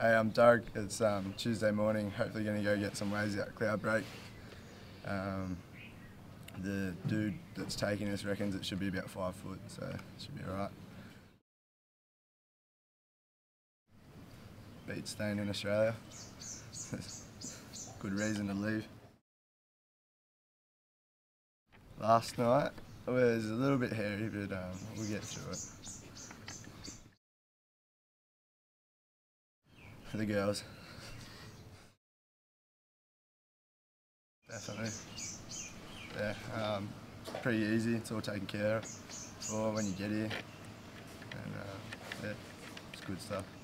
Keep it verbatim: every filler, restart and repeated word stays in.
Hey, I'm Doug. It's um, Tuesday morning. Hopefully going to go get some waves out at Cloudbreak. Um, the dude that's taking us reckons it should be about five foot, so it should be alright. Beat staying in Australia. Good reason to leave. Last night was a little bit hairy, but um, we'll get through it. For the girls. Definitely. Yeah, um, pretty easy. It's all taken care of for when you get here. And uh, yeah, it's good stuff.